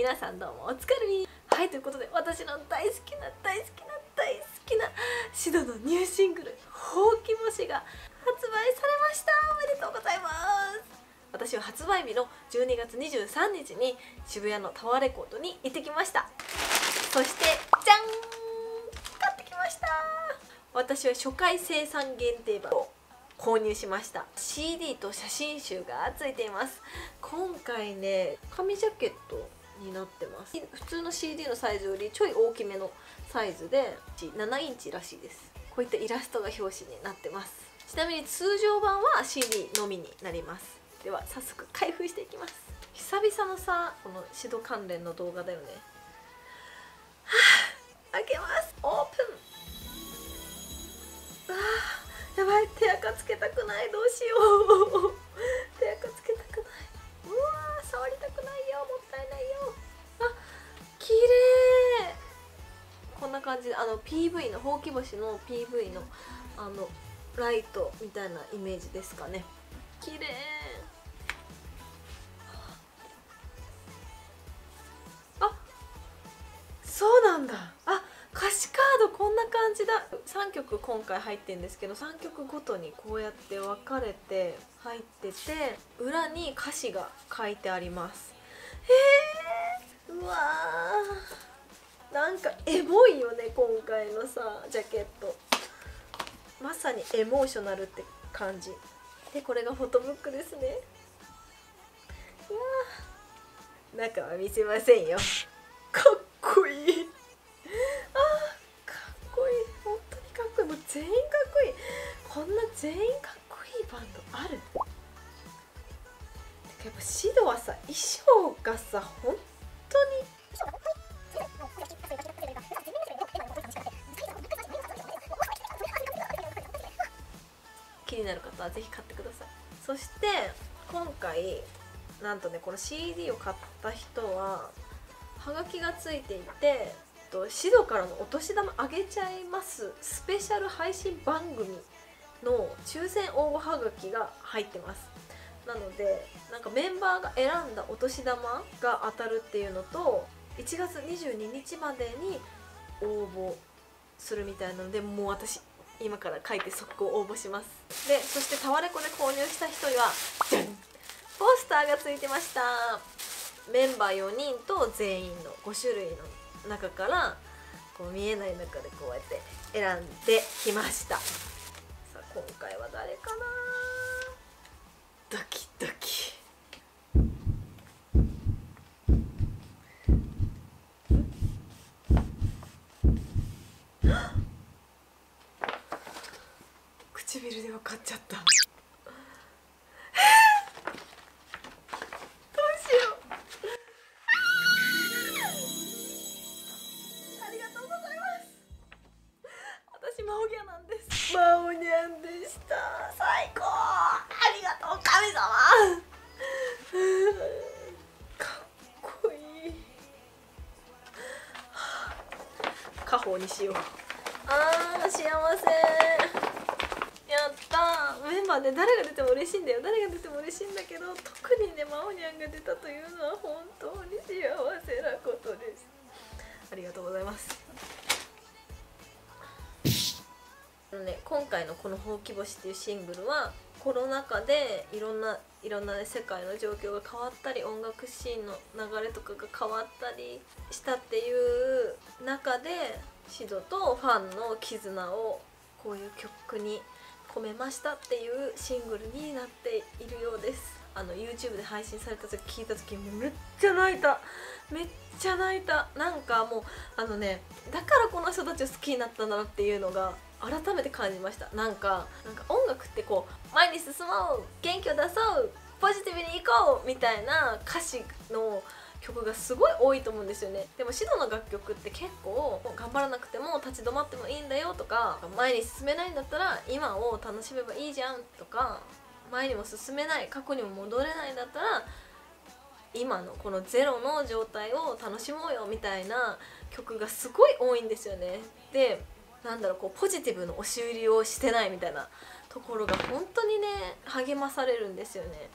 皆さんどうもお疲れみ。はい、ということで私の大好きなシドのニューシングル「ほうき星」が発売されました。おめでとうございます。私は発売日の12月23日に渋谷のタワーレコードに行ってきました。そしてじゃん、買ってきました。私は初回生産限定版を購入しました。 CD と写真集がついています。今回ね、紙ジャケットになってます。普通の CD のサイズよりちょい大きめのサイズで7インチらしいです。こういったイラストが表紙になってます。ちなみに通常版は CD のみになります。では早速開封していきます。久々のさ、このシド関連の動画だよね。開けます。オープン。やばい、手垢つけたくない。どうしよう。手垢つけたくない。うわー、触りたくないよ。もったいないよ。綺麗。こんな感じでPV のほうき星の PV のライトみたいなイメージですかね。綺麗。そうなんだ。歌詞カードこんな感じだ。3曲今回入ってるんですけど、3曲ごとにこうやって分かれて入ってて、裏に歌詞が書いてあります。うわー、なんかエモいよね、今回のさジャケット。まさにエモーショナルって感じで、これがフォトブックですね。うわー、中は見せませんよ。かっこいい。かっこいい。本当にかっこいい。もう全員かっこいい。こんな全員かっこいいバンドある？やっぱシドはさ、衣装がさ、本当に気になる方はぜひ買ってください。そして今回なんとね、この CD を買った人ははがきがついていて、シドからのお年玉あげちゃいますスペシャル配信番組の抽選応募はがきが入ってます。なのでなんかメンバーが選んだお年玉が当たるっていうのと、1月22日までに応募するみたいなので、もう私今から書いて速攻応募します。でそしてタワレコで購入した人にはじゃん、ポスターがついてました。メンバー4人と全員の5種類の中からこう見えない中でこうやって選んできました。さあ今回は誰かな。ドキドキ。唇で分かっちゃった。マオニャなんです。マオニャンでした。最高。ありがとう神様。かっこいい。家宝にしよう。幸せ。やったー。メンバーで誰が出ても嬉しいんだよ。誰が出ても嬉しいんだけど、特にねマオニャンが出たというのは本当に幸せなことです。ありがとうございます。今回のこの「ほうき星」っていうシングルはコロナ禍でいろんな、ね、世界の状況が変わったり、音楽シーンの流れとかが変わったりしたっていう中で、シドとファンの絆をこういう曲に込めましたっていうシングルになっているようです。YouTube で配信された時聞いた時もうめっちゃ泣いた。なんかもうだからこの人たちを好きになったんだなっていうのが改めて感じました。なんか音楽ってこう前に進もう、元気を出そう、ポジティブにいこうみたいな歌詞の曲がすごい多いと思うんですよね。でもシドの楽曲って結構頑張らなくても立ち止まってもいいんだよとか、前に進めないんだったら今を楽しめばいいじゃんとか、前にも進めない、過去にも戻れないんだったら今のこのゼロの状態を楽しもうよみたいな曲がすごい多いんですよね。でこうポジティブの押し売りをしてないみたいなところが本当にね励まされるんですよね。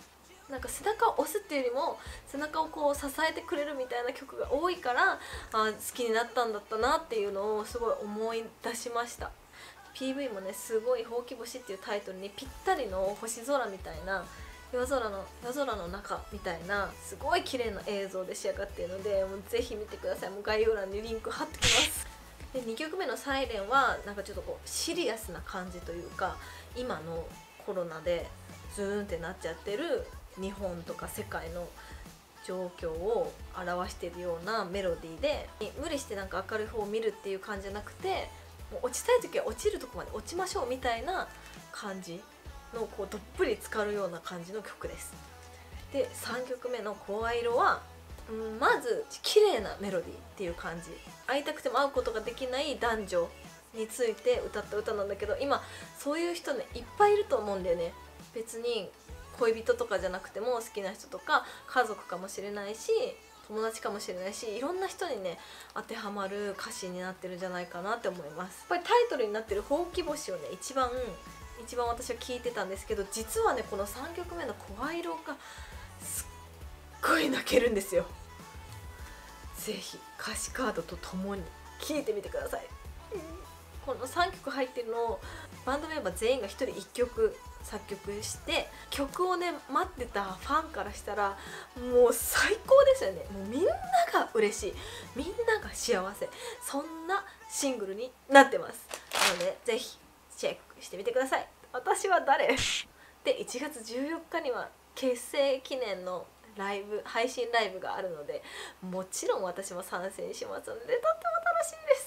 なんか背中を押すっていうよりも背中をこう支えてくれるみたいな曲が多いから、好きになったんだったなっていうのをすごい思い出しました。 PV もねすごい「ほうき星」っていうタイトルにぴったりの星空みたいな、夜空の中みたいなすごい綺麗な映像で仕上がっているので、もうぜひ見てください。もう概要欄にリンク貼ってきます。で2曲目の「サイレンはなんかちょっとこうシリアスな感じというか、今のコロナでズーンってなっちゃってる日本とか世界の状況を表しているようなメロディーで、無理してなんか明るい方を見るっていう感じじゃなくて、もう落ちたい時は落ちるとこまで落ちましょうみたいな感じのこうどっぷり浸かるような感じの曲です。で3曲目の「声色は」まず綺麗なメロディーっていう感じ、会いたくても会うことができない男女について歌った歌なんだけど、今そういう人ねいっぱいいると思うんだよね。別に恋人とかじゃなくても好きな人とか家族かもしれないし友達かもしれないし、いろんな人にね当てはまる歌詞になってるんじゃないかなって思います。やっぱりタイトルになってる「ほうき星」をね一番私は聞いてたんですけど、実はねこの3曲目の「声色」がすっごい泣けるんですよ。ぜひ歌詞カードとともに聴いてみてください。この3曲入ってるのをバンドメンバー全員が1人1曲作曲して、曲をね待ってたファンからしたらもう最高ですよね。もうみんなが嬉しい、みんなが幸せ、そんなシングルになってます。なのでぜひチェックしてみてください。私は誰で1月14日には結成記念の配信ライブがあるので、もちろん私も参戦しますのでとっても楽しみです。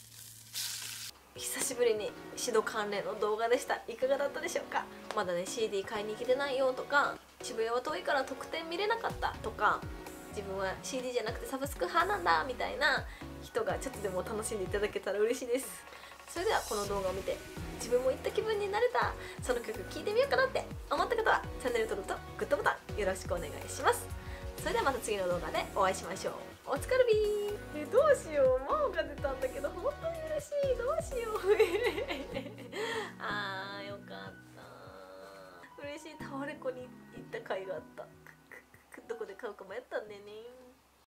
久しぶりにシド関連の動画でした。いかがだったでしょうか。まだね CD 買いに行けてないよとか、渋谷は遠いから特典見れなかったとか、自分は CD じゃなくてサブスク派なんだみたいな人がちょっとでも楽しんでいただけたら嬉しいです。それではこの動画を見て自分も行った気分になれた、その曲聴いてみようかなって思った方はチャンネル登録とグッドボタンよろしくお願いします。それではまた次の動画でお会いしましょう。お疲れびー。どうしよう、マオが出たんだけど本当に嬉しい。どうしようあー